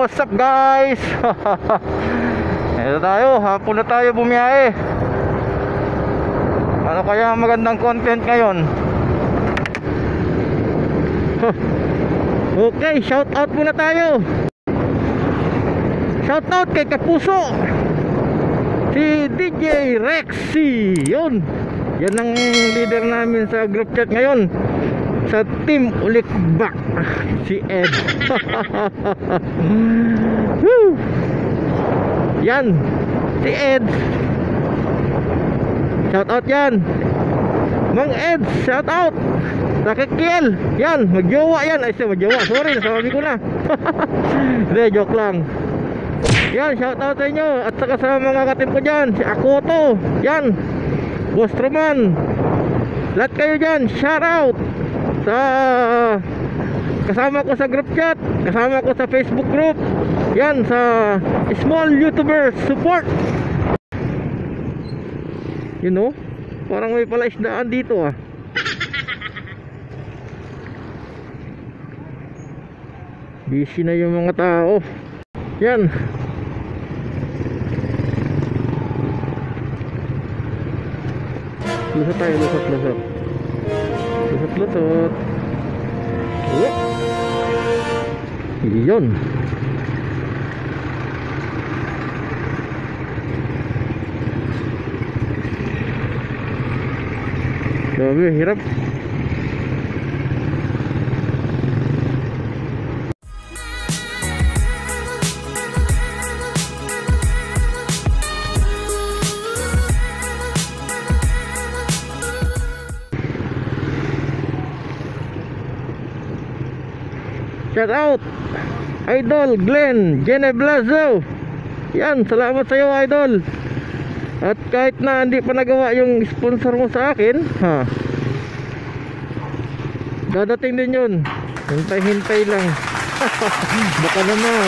what's up guys? Ito tayo, hapon na tayo bumiyahe. Ano kaya magandang content ngayon? Okay, shout out muna tayo. Shout out kay Kapuso, si DJ Rexy. Yun, yan ang leader namin sa group chat ngayon, sa team Ulikbak, si Ed. Yan, si Ed. Shout out yan, Mang Ed, shout out. Nakikiel, yan, magjowa yan. Ay siya, magjowa, sorry, nasabi ko na. Hindi, joke lang. Yan, shout out sa inyo. At saka sa mga katim ko dyan, si Akoto, yan, Boss Truman, lahat kayo dyan, shout out. Sa kasama ko sa group chat, kasama ko sa Facebook group, yan, sa small YouTubers support. You know, parang may pala isdaan dito ah. Busy na yung mga tao. Yan. Lusot tayo, lusot. Lusot. Yun. Grabe, hirap. Shout out Idol Glenn Geneblazo. Yan, salamat sa iyo Idol. At kahit na hindi pa nagawa yung sponsor mo sa akin, dadating din yun. Hintay lang. Baka naman.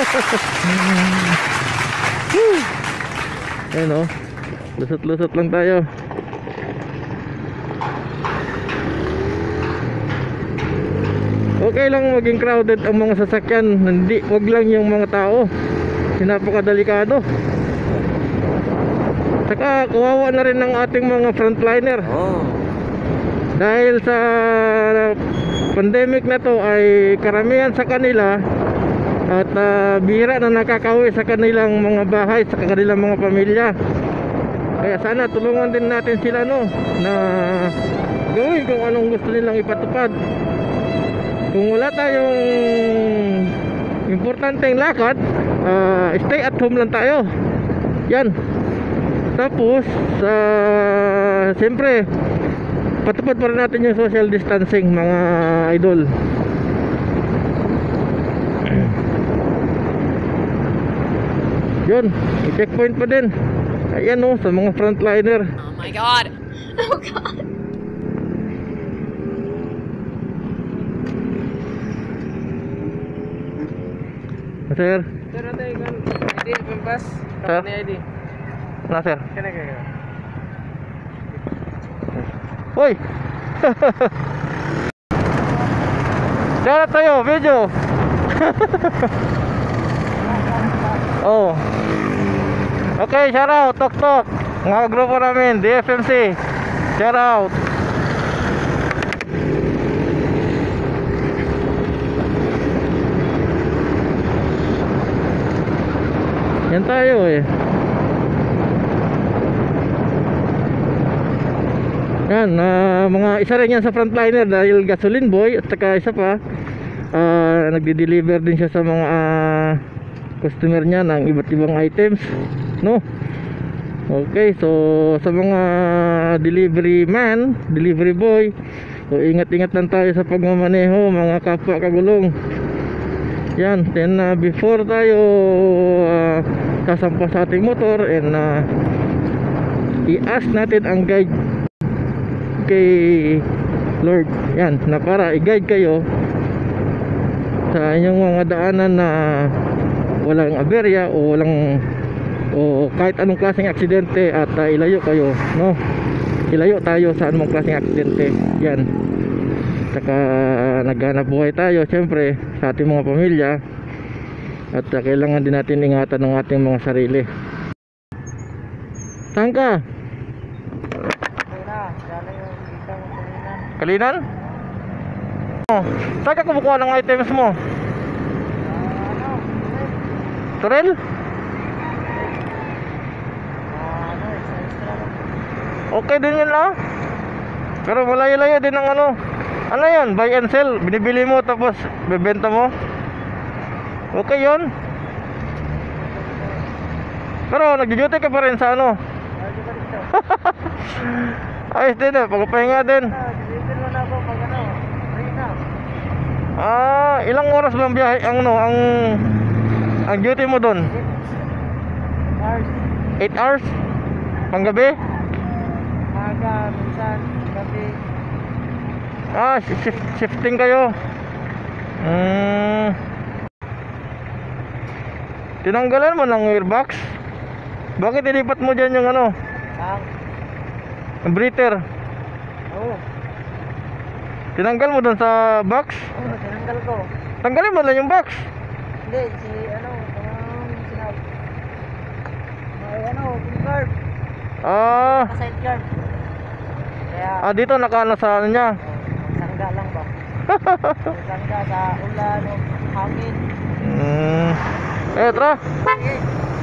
Ayan o, lusot lang tayo. Okay lang maging crowded ang mga sasakyan, hindi, wag lang yung mga tao. Napakadelikado. Saka kawawa na rin ng ating mga frontliner. Dahil sa pandemic na to ay karamihan sa kanila at bihira na nakakauwi sa kanilang mga bahay, sa kanilang mga pamilya. Kaya sana tulungan din natin sila na gawin kung anong gusto nilang ipatupad. Kung wala tayong importanteng lakad, stay at home lang tayo. Yan. Tapos siyempre patupad pa rin natin yung social distancing, mga idol. Yun, i-checkpoint pa din. Ayan o, sa mga frontliner. Oh my god. Oh god. Sir. Sir, ate, kan ID pempas. Sir. ID. Na sir. Kena. Hoy. Shout tayo, video. Oh. Okay, shout out, tok. Mga grupo namin, DFMC. Shout out. Yan tayo eh. Yan, mga isa rin yan sa frontliner dahil gasoline boy. At saka isa pa, nagde-deliver din siya sa mga customer niya ng iba't ibang items, no? Okay, so sa mga delivery man, delivery boy, so ingat-ingat lang tayo sa pagmamaneho, mga kapwa kagulong. Yan, then before tayo sasampa sa ating motor, and i-ask natin ang guide kay Lord, yan, na para i-guide kayo sa inyong mga daanan na walang aberya o walang kahit anong klaseng aksidente, at ilayo kayo, no? Ilayo tayo sa anong klaseng aksidente. Yan. Saka naghanap buhay tayo siyempre sa ating mga pamilya. At kailangan din natin ingatan ng ating mga sarili. Saan ka? Kalinan? Oh, saan ka kumukuha ng items mo? Turel? Okay din yun ah. Pero malayo-layo din ang ano. Ano yan? Buy and sell. Binibili mo tapos bebenta mo. Okay yun. Pero nagjo-duty ka pa rin sa ano. Ayos din eh. Pagpapahinga din. Ilang oras ba ang biyahe? Ang duty mo doon? 8 hours? Panggabi? Maga, minsan, gabi. Shifting kayo. Tinanggalan mo ng airbox? Bakit ilipat mo dyan yung ano? Ang breather? Oo. Tinanggal mo dun sa box? Oo, tinanggal ko. Tanggalin mo lang yung box. Hindi, sinabi. May pin guard. Side guard. Kaya, Dito nakaano sa ano niya. sangga lang ba? Sangga sa ulan, hangin. Tara. Sige.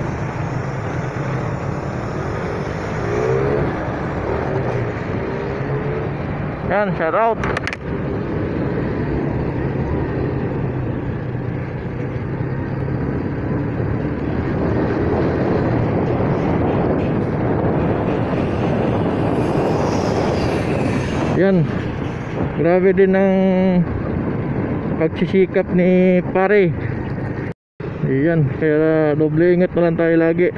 Yan, shout out. Yan. Grabe din ang pagsisikap ni pare. Yan, kaya doble ingat na lang tayo lagi.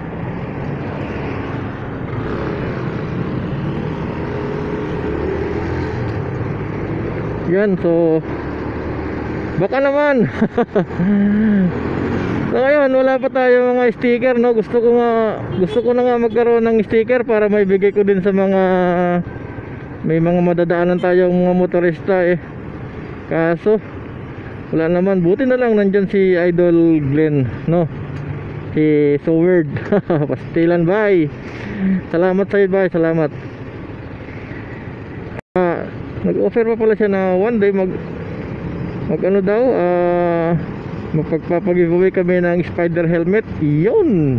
Yan, so baka naman. So ngayon, wala pa tayo mga sticker, no? Gusto ko na nga magkaroon ng sticker para maibigay ko din sa mga may mga madadaanan tayong mga motorista eh. Kaso wala naman, buti na lang nandyan si Idol Glenn, no? Si Soward. Pastilan, bye. Salamat sa'yo, bye. Salamat. Nag-offer pa pala siya na one day mag ano daw, magpagpapag-giveaway kami ng spider helmet. Yun,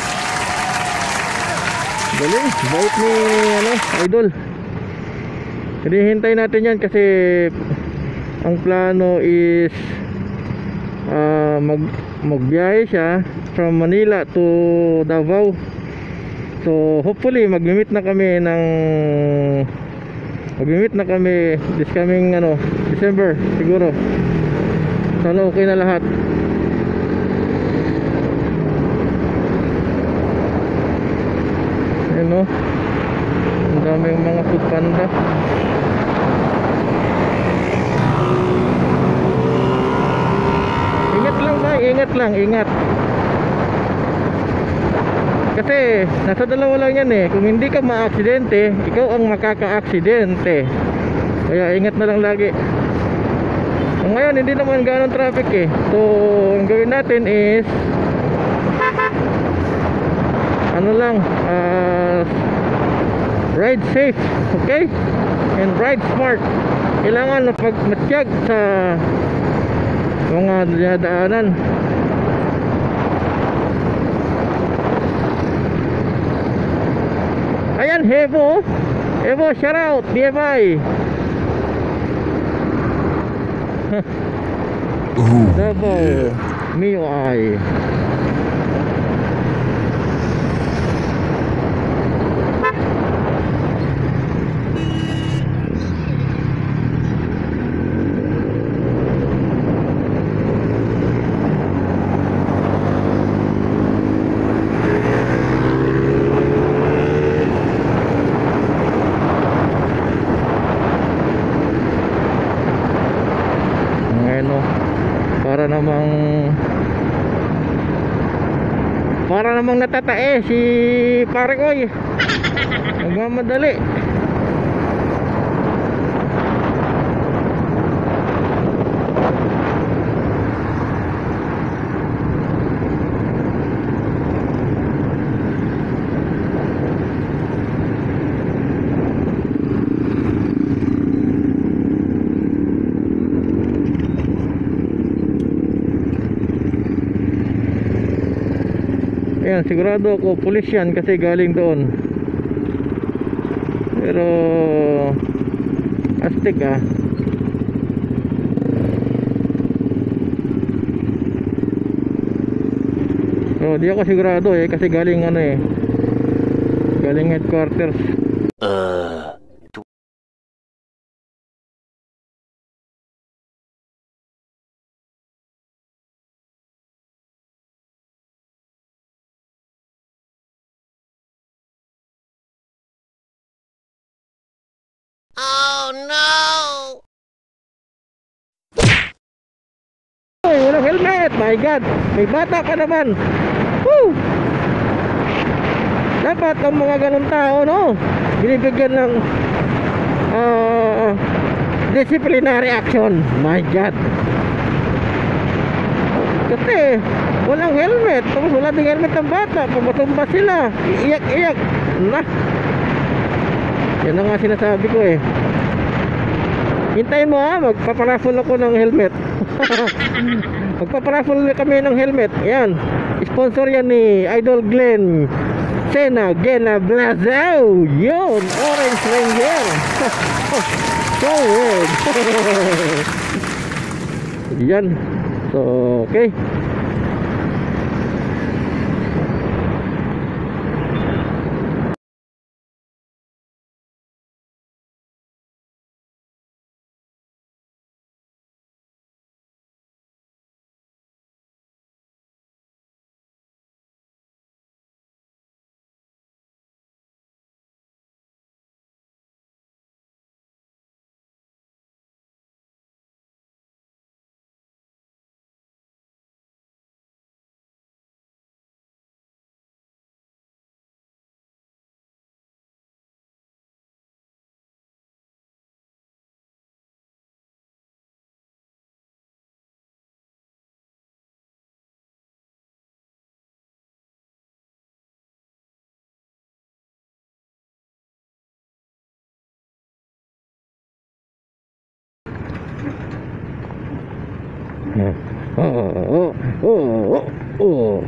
galing, bait ni ano, Idol. Hinihintay natin yan kasi ang plano is magbiyahe siya from Manila to Davao. So hopefully magmi-meet na kami this coming December siguro. Sana okay na lahat. Ayan, no? Ang daming mga food panda. Ingat lang ba? Ingat. Kasi nasa dalawa lang yan eh. Kung hindi ka ma-aksidente, ikaw ang makaka-aksidente. Kaya ingat na lang lagi. Ngayon hindi naman gano'ng traffic eh. So ang gawin natin is ride safe, okay? And ride smart. Kailangan matiyag sa mga dinadaanan. Ayan, Evo, shout out, BMI. Davao, MIUI. Para namang natatae si pare ko eh. Nagmamadali. Ayan, sigurado ako pulis yan kasi galing doon. Pero astig ah. So di ako sigurado eh kasi galing ano eh, galing headquarters. Oh no! Uy, walang helmet, my god, may bata pa naman. Woo! Dapat ang mga ganun tao, no, binibigyan ng disciplinary action. My god, kasi walang helmet, tapos wala ding helmet ng bata, pumatumba sila, iiyak-iyak na. Yan ang nga sinasabi ko eh. Hintayin mo ha, magpaparaffle ako ng helmet. Magpaparaffle kami ng helmet. Yan, sponsor yan ni Idol Glenn Sena Gena Blazao. Yun, Orange Ranger. So weird. Yan. So okay. Oh.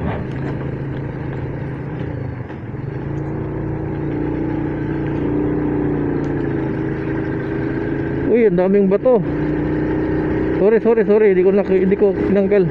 Uy, ang daming bato. Sorry, hindi ko tinanggal.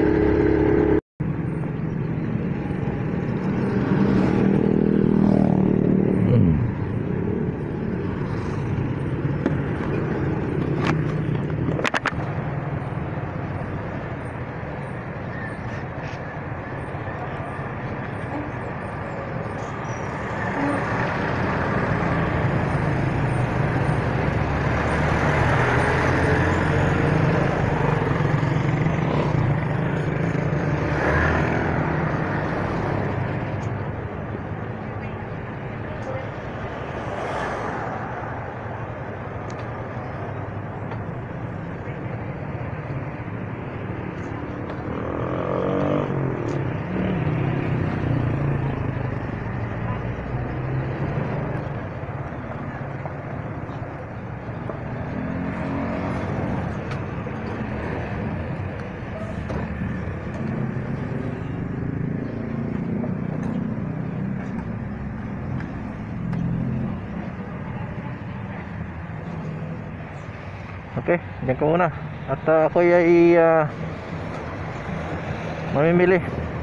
Okay, diyan ko muna. At ako ay mamimili.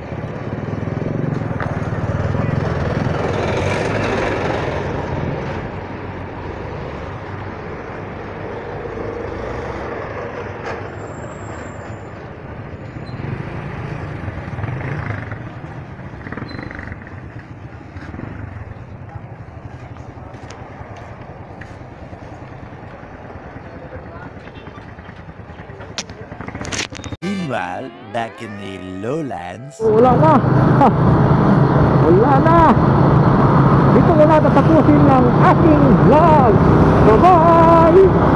Meanwhile, back in the lowlands. Wala na. Ha, wala na. Dito ko na tatapusin ng aking vlog. Bye-bye!